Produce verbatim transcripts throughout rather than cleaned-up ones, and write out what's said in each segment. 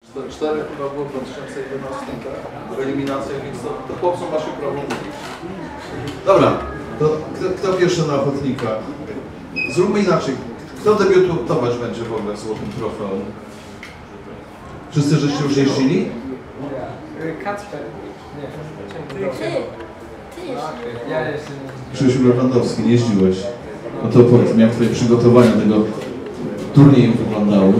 cztery chyba było w dwa tysiące jedenastym, tak? Eliminacja, więc to, to chłopcom ma się prawo mówić. Dobra, to kto, kto pierwszy na ochotnika? Zróbmy inaczej. Kto debiutować będzie w ogóle w Złotym Trofeum? Wszyscy żeście już jeździli? Kacper. Nie. Ty, ty jeszcze. Ja jeszcze nie. Krzysiu Lewandowski, nie jeździłeś. No to powiedz mi, jak twoje przygotowania tego turnieju wyglądały?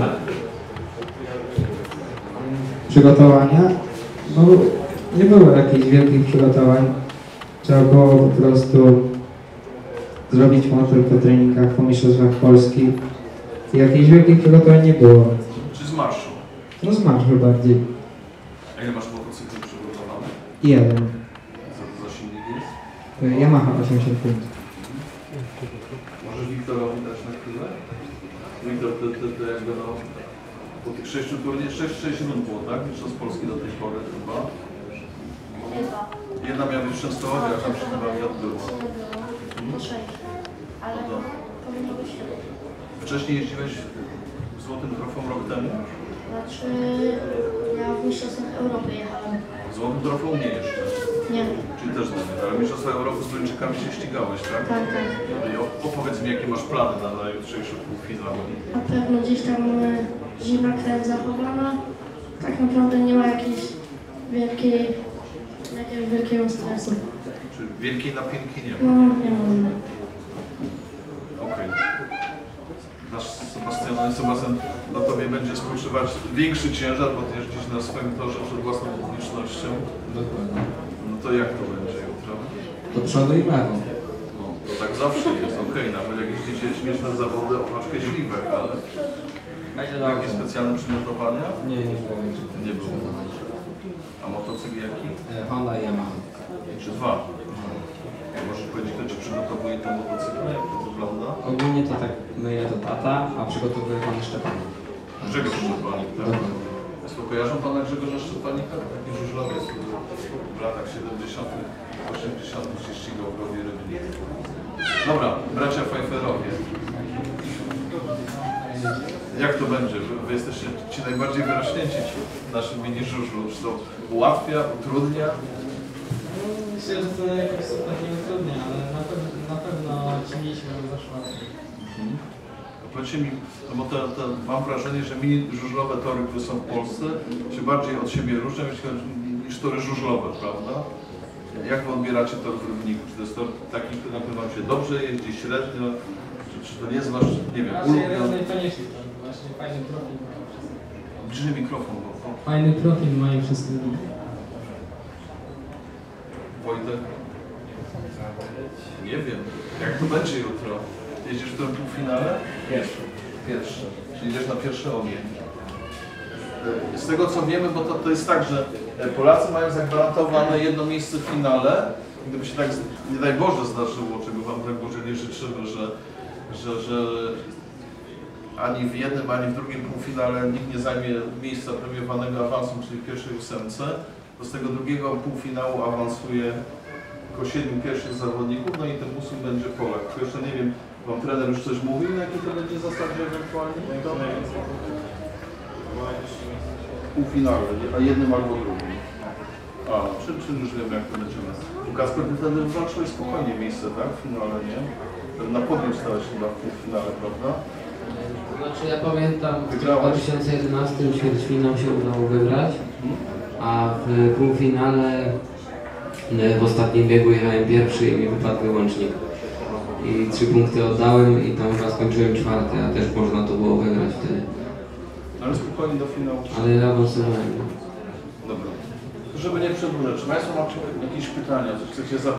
Przygotowania? No nie było jakichś wielkich przygotowań. Trzeba było po prostu zrobić motor po treningach, po mistrzostwach Polski. I jakichś wielkich przygotowań nie było. Czy z marszu? No z marszu bardziej. A ile masz motocykli przygotowanych? Jeden. Co to za silnik jest? Yamaha osiemdziesiąt pięć. Możesz Wiktorowi dać na chwilę? Wiktor, ty, ty, ty jakby no... Po tych sześciu turniejach, sześć, sześć rund było, tak? Mistrzostw Polski do tej pory chyba. Chyba. Jedna miała być w Częstochowie, a tam się chyba nie odbyło. Po sześć. Ale No to. powinno być siedem. Wcześniej jeździłeś w Złotym Trofeum rok temu? Znaczy, ja w mistrzostwach Europy jechałem. W Złotym Trofeum nie jeszcze. Nie. Czyli też nie, ale Mistrzostwa Europy z Duńczykami się ścigałeś, tak? Tak, tak. I opowiedz mi, jakie masz plany na, na jutrzejszy półfinał. Na pewno gdzieś tam e, zimna krew zachowana. Tak naprawdę nie ma jakiejś wielkiej, jakiegoś wielkiego stresu. Czy wielkiej napięki nie ma? No, nie mamy. Okej. Nasz Sebastian, Sebastian na tobie będzie spoczywać większy ciężar, bo ty jeździsz na swoim torze przed własną publicznością. Dokładnie. No to jak to będzie jutro? Do przodu i w lewo. No, to tak zawsze jest, okej, nawet jak jeździcie śmieszne zawody o paczkę śliwek, ale Będzie jakieś specjalne przygotowania? Nie, nie było. Nie było. A motocykl jaki? Honda i Yamaha. Czy dwa? Możesz powiedzieć, kto ci przygotowuje te motocykle, jak to wygląda? Ogólnie to tak myję to tata, a przygotowuje pan Szczepan. Grzegorz Szczepanik, tak? Państwo kojarzą pana Grzegorza Szczepanika? Taki żużlowiec, który w latach siedemdziesiątych, osiemdziesiątych się ścigał w rowie Rybnik. Dobra, bracia Pfeifferowie. Jak to będzie? Wy, wy jesteście ci najbardziej wyrośnięci w naszym mini żużlu. Czy to ułatwia, utrudnia? Myślę, że to jakoś super nie utrudnia, ale na pewno, na pewno ciągniliśmy do zaszła. Mhm. Powiedzcie mi, no bo te, te, mam wrażenie, że mini żużlowe tory, które są w Polsce, się bardziej od siebie różnią niż tory żużlowe, prawda? Jak wy odbieracie tor w Rybniku? Czy to jest tor taki, na którym wam się dobrze jeździ, średnio? Czy, czy to nie jest wasz, nie wiem, Raczej jeden z ulubiony? najfajniejszych, właśnie fajny profil. Bliżej mikrofon, bo bo- Fajny profil mają wszyscy. Wojtek? Nie wiem. Jak to będzie jutro? Jedziesz w tym półfinale? Pierwszy. Pierwszy. Czyli idziesz na pierwszy ogień. Z tego co wiemy, bo to, to jest tak, że Polacy mają zagwarantowane jedno miejsce w finale. Gdyby się tak, nie daj Boże, zdarzyło, czego wam tak Boże nie życzymy, że, że, że ani w jednym, ani w drugim półfinale nikt nie zajmie miejsca premiowanego awansu, czyli w pierwszej ósemce, to z tego drugiego półfinału awansuje tylko siedmiu pierwszych zawodników, no i ten ósmy będzie Polak. Tylko jeszcze nie wiem, wam trener już coś mówił, na jakiej to będzie zasadzie ewentualnie? Półfinale, a jednym albo drugim. A, czy, czy już wiem, jak to będzie. U Kasper, ty wtedy wywalczyłeś spokojnie miejsce, tak? W finale, nie? Na podium stałeś chyba w półfinale, prawda? Znaczy ja pamiętam, w Wygrałeś? dwa tysiące jedenastym ćwierćfinał się udało wygrać, a w półfinale w ostatnim biegu jechałem pierwszy i mi wypadł wyłącznik. I trzy punkty oddałem i tam chyba skończyłem czwarty, a też można to było wygrać wtedy. Ale spokojnie do finału. Ale ja awansowałem. Dobra. Żeby nie przedłużać, czy Państwo macie jakieś pytania, coś chcecie zapytać?